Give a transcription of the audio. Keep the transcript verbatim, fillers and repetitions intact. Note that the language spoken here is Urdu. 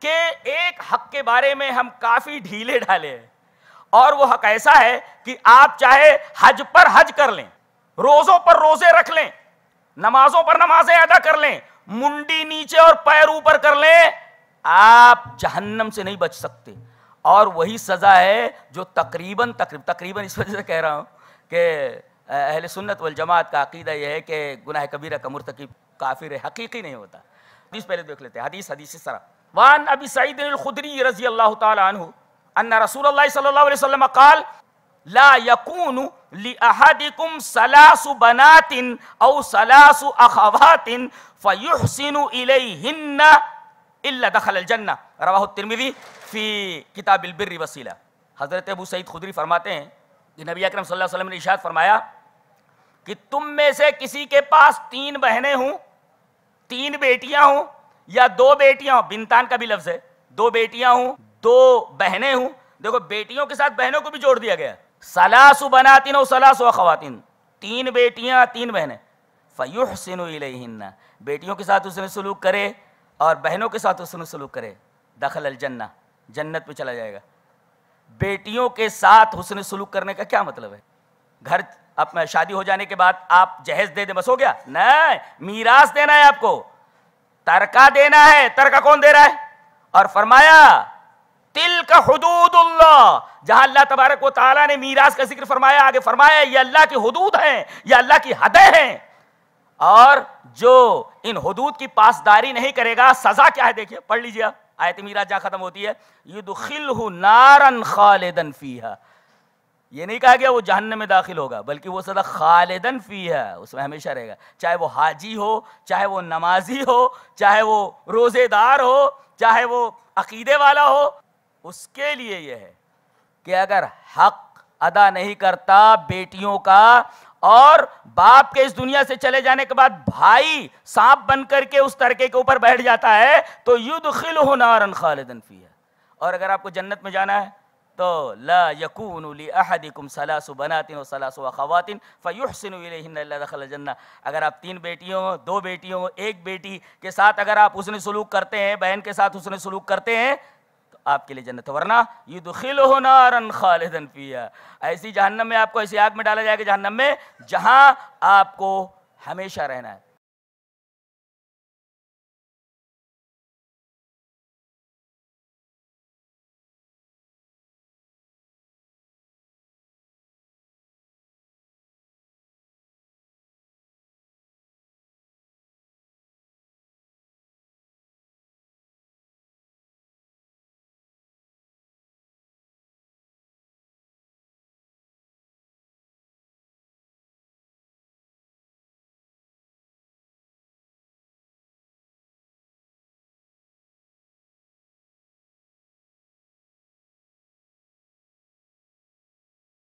کہ ایک حق کے بارے میں ہم کافی ڈھیلے ڈھالے ہیں، اور وہ حق ایسا ہے کہ آپ چاہے حج پر حج کر لیں، روزوں پر روزے رکھ لیں، نمازوں پر نمازیں ادا کر لیں، منڈی نیچے اور پیر اوپر کر لیں، آپ جہنم سے نہیں بچ سکتے۔ اور وہی سزا ہے جو تقریباً تقریباً تقریباً اس وجہ سے کہہ رہا ہوں کہ اہل سنت والجماعت کا عقیدہ یہ ہے کہ گناہ کبیرہ کا مرتکب کافر حقیقی نہیں ہوتا۔ حدیث پہلے دیکھ لیتے ہیں، حدیث حدیث اس طرح، وان ابی سعید الخدری رضی اللہ تعالی عنہ ان رسول اللہ صلی اللہ علیہ وسلم قال لا يكون لأحدكم ثلاث بنات او ثلاث اخوات فيحسن اليهن الا دخل الجنہ، رواہ الترمذی فی کتاب البر والصلہ۔ حضرت ابو سعید خدری فرماتے ہیں کہ نبی اکرم صلی اللہ علیہ وسلم نے ارشاد فرمایا کہ تم میں سے کسی کے پاس تین بہنیں ہوں، تین بیٹیاں ہوں، یا دو بیٹیاں ہوں، بنتان کا بھی لفظ ہے، دو بیٹیاں ہوں، دو بہنیں ہوں، دیکھو بیٹیوں کے ساتھ بہنوں کو بھی جوڑ دیا گیا، ثلاث بنات و ثلاث اخوات، تین بیٹیاں تین بہنیں، فیحسن الیہن، بیٹیوں کے ساتھ اس نے سلوک کرے اور بہنوں کے ساتھ اس نے سلوک کرے، دخل الجنہ، جنت پہ چلا جائے گا۔ بیٹیوں کے ساتھ حسن سلوک کرنے کا کیا مطلب ہے؟ گھر اب شادی ہو جانے کے بعد آپ جہیز دے دیں بس ہو گیا؟ نہیں، میراث دینا ہے آپ کو، ترکہ دینا ہے۔ ترکہ کون دے رہا ہے؟ اور فرمایا تلک حدود اللہ، جہاں اللہ تبارک و تعالیٰ نے میراث کا ذکر فرمایا، آگے فرمایا یہ اللہ کی حدود ہیں، یہ اللہ کی حدیں ہیں، اور جو ان حدود کی پاسداری نہیں کرے گا سزا کیا ہے دیکھیے، پڑھ لیجیے آپ، آیت میراث جہاں ختم ہوتی ہے، یدخلہ نارا خالدا فیہا، یہ نہیں کہا گیا وہ جہنم میں داخل ہوگا، بلکہ وہ سزا خالدن فیہا، اس میں ہمیشہ رہے گا، چاہے وہ حاجی ہو، چاہے وہ نمازی ہو، چاہے وہ روزے دار ہو، چاہے وہ عقیدے والا ہو، اس کے لیے یہ ہے کہ اگر حق ادا نہیں کرتا بیٹیوں کا، اور باپ کے اس دنیا سے چلے جانے کے بعد بھائی سانپ بن کر کے اس ترکے کے اوپر بیٹھ جاتا ہے تو یدخلہ نارا خالدا فیہا۔ اور اگر آپ کو جنت میں جانا ہے تو لا یکون لأحدکم ثلاث بنات و ثلاث اخوات فیحسن الیہن الا دخل الجنہ، اگر آپ تین بیٹیوں، دو بیٹیوں، ایک بیٹی کے ساتھ اگر آپ حسن سلوک کرتے ہیں، بہن کے ساتھ حسن سلوک کرتے ہیں تو آپ کے لیے جنت ہے، ورنہ یدخلہ نارا خالدا فیہا، ایسی جہنم میں آپ کو ایسی آگ میں ڈالا جائے گا، جہنم میں جہاں آپ کو ہمیشہ رہنا ہے۔